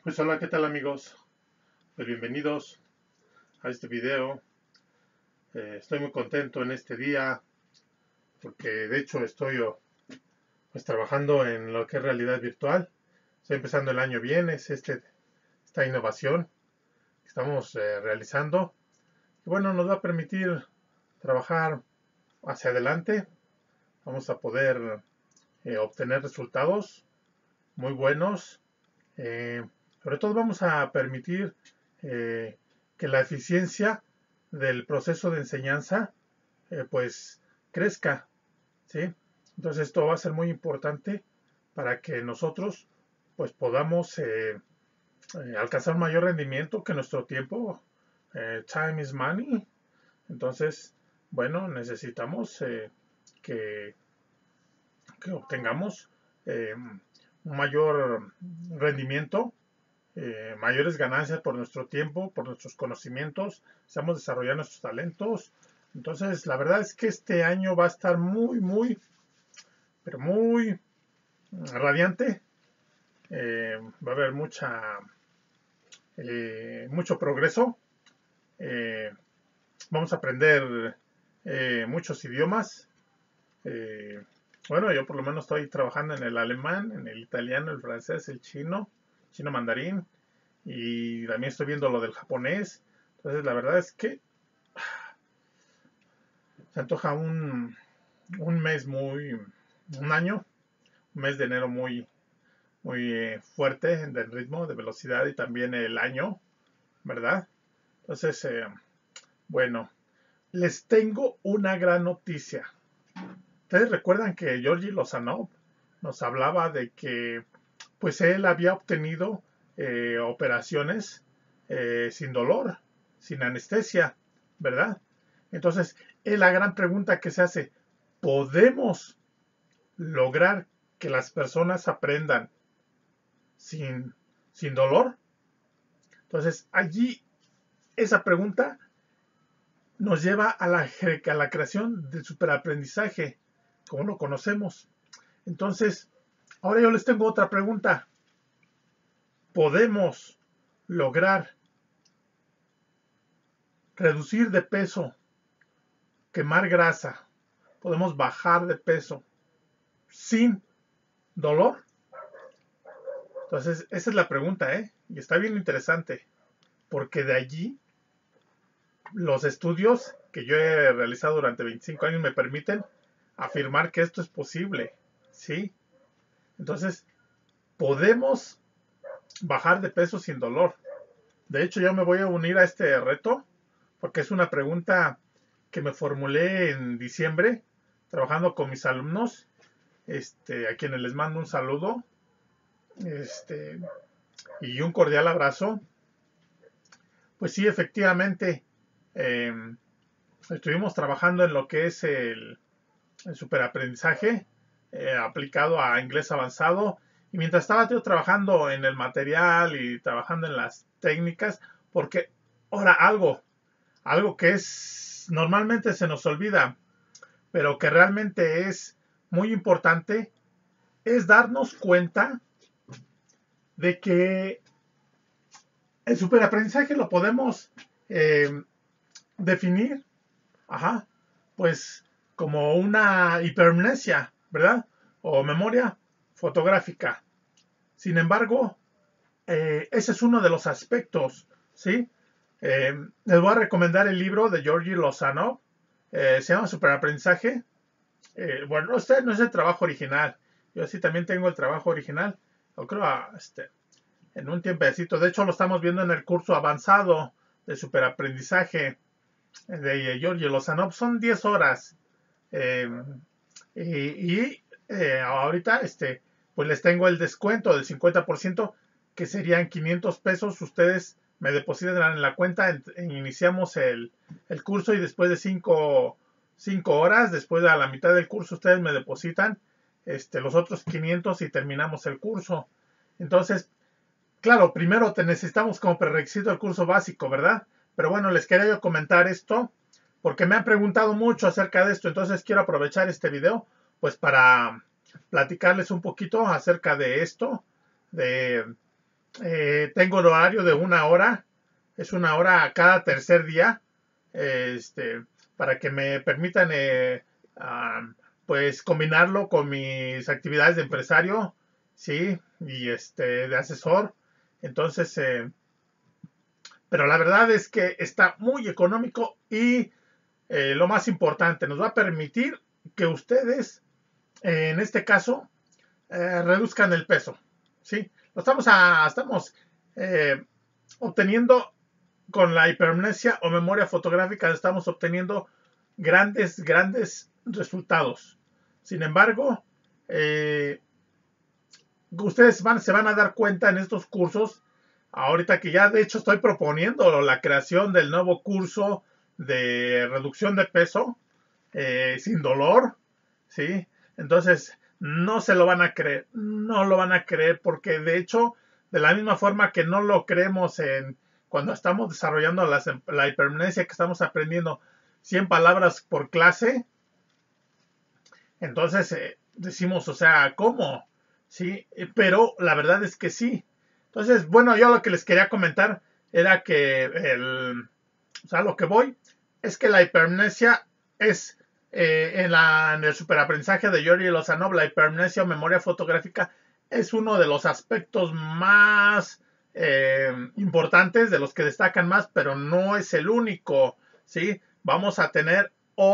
Pues hola, ¿qué tal amigos? Pues bienvenidos a este video. Estoy muy contento en este día porque de hecho estoy pues trabajando en lo que es realidad virtual. Estoy empezando el año bien, es esta innovación que estamos realizando. Y bueno, nos va a permitir trabajar hacia adelante. Vamos a poder obtener resultados muy buenos. Eh, Sobre todo vamos a permitir que la eficiencia del proceso de enseñanza pues crezca, ¿sí? Entonces esto va a ser muy importante para que nosotros pues podamos alcanzar mayor rendimiento que nuestro tiempo. Time is money. Entonces, bueno, necesitamos que, que obtengamos un mayor rendimiento, mayores ganancias por nuestro tiempo, por nuestros conocimientos, estamos desarrollando nuestros talentos. Entonces, la verdad es que este año va a estar pero muy radiante. Va a haber mucho progreso. Eh, Vamos a aprender muchos idiomas. Eh, bueno, yo por lo menos estoy trabajando en el alemán, en el italiano, el francés, el chino mandarín, y también estoy viendo lo del japonés. Entonces, la verdad es que se antoja un mes un año, un mes de enero muy fuerte del ritmo, de velocidad y también el año, ¿verdad? Entonces, bueno, les tengo una gran noticia. Ustedes recuerdan que Georgi Lozanov nos hablaba de que pues él había obtenido operaciones sin dolor, sin anestesia, ¿verdad? Entonces, es la gran pregunta que se hace, ¿podemos lograr que las personas aprendan sin, sin dolor? Entonces, allí esa pregunta nos lleva a la creación del superaprendizaje, como lo conocemos. Entonces, ahora yo les tengo otra pregunta. ¿Podemos lograr reducir de peso, quemar grasa? ¿Podemos bajar de peso sin dolor? Entonces, esa es la pregunta, ¿eh? Y está bien interesante, porque de allí los estudios que yo he realizado durante 25 años me permiten afirmar que esto es posible, ¿sí? Entonces, podemos bajar de peso sin dolor. De hecho, yo me voy a unir a este reto porque es una pregunta que me formulé en diciembre trabajando con mis alumnos, a quienes les mando un saludo y un cordial abrazo. Pues sí, efectivamente, eh, estuvimos trabajando en lo que es el superaprendizaje aplicado a inglés avanzado. Y mientras estaba yo trabajando en el material y trabajando en las técnicas, porque ahora algo que es normalmente se nos olvida, pero que realmente es muy importante, es darnos cuenta de que el superaprendizaje lo podemos definir, ajá, pues como una hipermnesia, ¿verdad? O memoria fotográfica. Sin embargo, ese es uno de los aspectos, ¿sí? Les voy a recomendar el libro de Georgi Lozanov, se llama Superaprendizaje. Bueno, este no es el trabajo original, yo sí también tengo el trabajo original, yo creo en un tiempecito, de hecho lo estamos viendo en el curso avanzado de superaprendizaje de Georgi Lozanov, son 10 horas, eh, ahorita pues les tengo el descuento del 50%, que serían 500 pesos. Ustedes me depositan en la cuenta, iniciamos el curso y después de 5 horas, después de la mitad del curso, ustedes me depositan los otros 500 y terminamos el curso. Entonces, claro, primero te necesitamos como prerequisito el curso básico, ¿verdad? Pero bueno, les quería yo comentar esto porque me han preguntado mucho acerca de esto, entonces quiero aprovechar este video pues para platicarles un poquito acerca de esto, de tengo un horario de 1 hora, es 1 hora cada tercer día, para que me permitan pues combinarlo con mis actividades de empresario, sí, y de asesor. Entonces, pero la verdad es que está muy económico y lo más importante, nos va a permitir que ustedes, en este caso, reduzcan el peso, ¿sí? Estamos obteniendo con la hipermnesia o memoria fotográfica, estamos obteniendo grandes resultados. Sin embargo, ustedes se van a dar cuenta en estos cursos, ahorita que ya de hecho estoy proponiendo la creación del nuevo curso de reducción de peso sin dolor, ¿sí? Entonces, no se lo van a creer, no lo van a creer porque de hecho, de la misma forma que no lo creemos cuando estamos desarrollando la hipermnesia, que estamos aprendiendo 100 palabras por clase, entonces decimos, o sea, ¿cómo? ¿Sí? Pero la verdad es que sí. Entonces, bueno, yo lo que les quería comentar era que o sea, lo que voy es que la hipermnesia es en el superaprendizaje de Georgi Lozanov, la hipermnesia o memoria fotográfica es uno de los aspectos más importantes, de los que destacan más, pero no es el único, ¿sí? Vamos a tener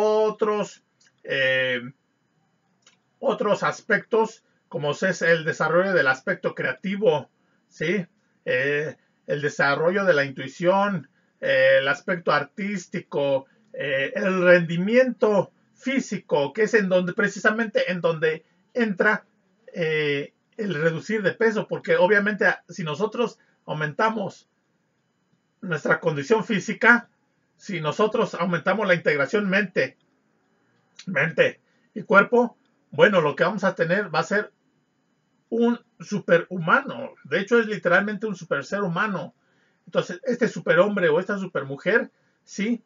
otros aspectos, como es el desarrollo del aspecto creativo, ¿sí? El desarrollo de la intuición, el aspecto artístico, el rendimiento físico, que es precisamente en donde entra el reducir de peso, porque obviamente si nosotros aumentamos nuestra condición física, si nosotros aumentamos la integración mente y cuerpo, bueno, lo que vamos a tener va a ser un superhumano. De hecho, es literalmente un super ser humano. Entonces, este superhombre o esta supermujer, sí,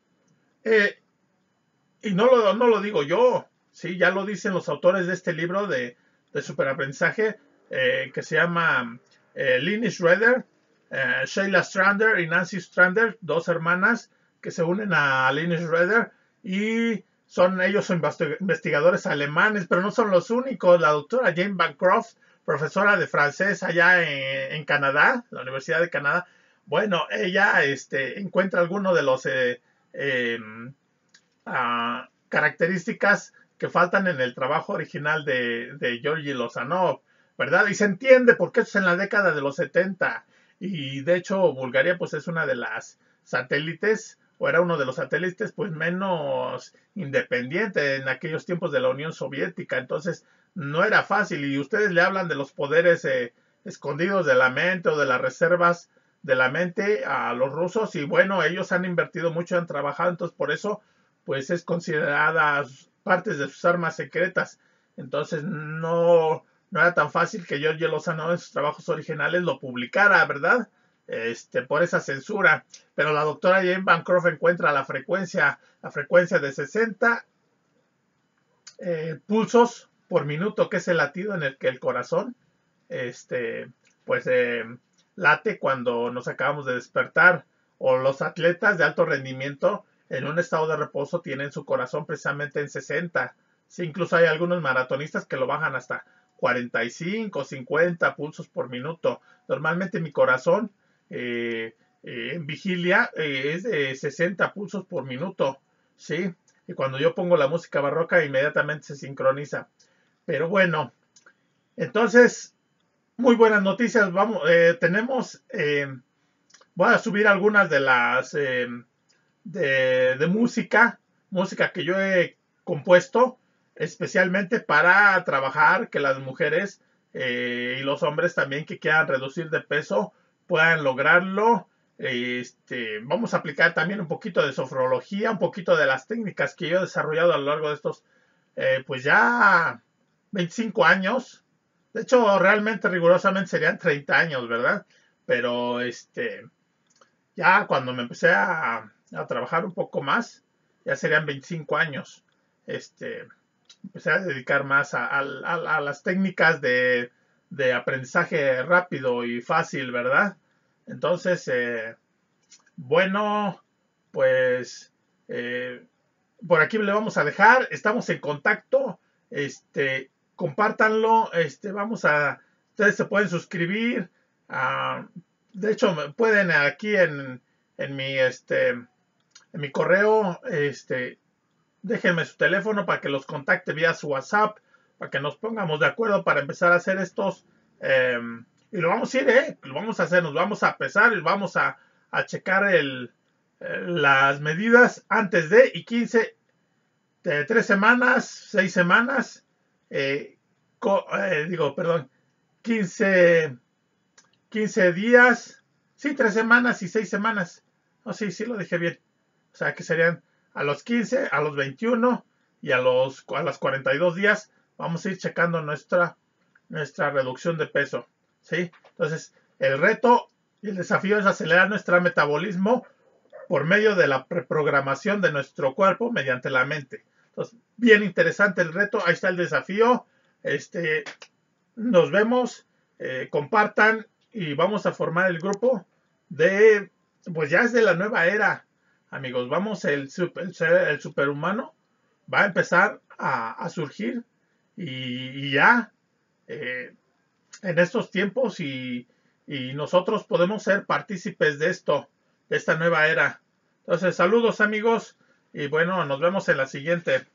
y no lo digo yo, sí, ya lo dicen los autores de este libro de superaprendizaje, que se llama Lynn Schroeder, Sheila Strander y Nancy Strander, dos hermanas que se unen a Lynn Schroeder y ellos son investigadores alemanes, pero no son los únicos. La doctora Jane Bancroft, profesora de francés allá en Canadá, la Universidad de Canadá, bueno, ella encuentra algunos de los características que faltan en el trabajo original de Georgi Lozanov, ¿verdad? Y se entiende porque eso es en la década de los 70 y de hecho Bulgaria pues es una de las satélites o era uno de los satélites pues menos independiente en aquellos tiempos de la Unión Soviética, entonces no era fácil y ustedes le hablan de los poderes escondidos de la mente o de las reservas de la mente a los rusos y bueno, ellos han invertido mucho, han trabajado, entonces por eso pues es considerada partes de sus armas secretas. Entonces no era tan fácil que George Lozano en sus trabajos originales lo publicara, ¿verdad? Por esa censura. Pero la doctora Jane Bancroft encuentra la frecuencia de 60 pulsos por minuto, que es el latido en el que el corazón, pues late cuando nos acabamos de despertar. O los atletas de alto rendimiento en un estado de reposo tienen su corazón precisamente en 60. Sí, incluso hay algunos maratonistas que lo bajan hasta 45, 50 pulsos por minuto. Normalmente mi corazón en vigilia es de 60 pulsos por minuto, ¿sí? Y cuando yo pongo la música barroca inmediatamente se sincroniza. Pero bueno, entonces, muy buenas noticias. Vamos, voy a subir algunas de las de música que yo he compuesto especialmente para trabajar que las mujeres y los hombres también que quieran reducir de peso puedan lograrlo. Vamos a aplicar también un poquito de sofrología, un poquito de las técnicas que yo he desarrollado a lo largo de estos pues ya 25 años. De hecho, realmente, rigurosamente serían 30 años, ¿verdad? Pero ya cuando me empecé a trabajar un poco más, ya serían 25 años. Empecé a dedicar más a las técnicas de aprendizaje rápido y fácil, ¿verdad? Entonces, bueno, pues por aquí le vamos a dejar, estamos en contacto, compártanlo, ustedes se pueden suscribir, de hecho pueden aquí en mi correo, déjenme su teléfono para que los contacte vía su WhatsApp, para que nos pongamos de acuerdo para empezar a hacer estos, y lo vamos a ir, lo vamos a hacer, nos vamos a pesar y vamos a checar las medidas antes de y 15 de 3 semanas, 6 semanas, perdón, 15 días, sí, 3 semanas y 6 semanas. No, sí, lo dije bien. O sea, que serían a los 15, a los 21 y a los 42 días vamos a ir checando nuestra reducción de peso, ¿sí? Entonces, el reto y el desafío es acelerar nuestro metabolismo por medio de la preprogramación de nuestro cuerpo mediante la mente. Entonces, bien interesante el reto, ahí está el desafío. Nos vemos, compartan y vamos a formar el grupo pues ya es de la nueva era, amigos. Vamos, el superhumano va a empezar a surgir y ya en estos tiempos y nosotros podemos ser partícipes de esta nueva era. Entonces, saludos amigos y bueno, nos vemos en la siguiente.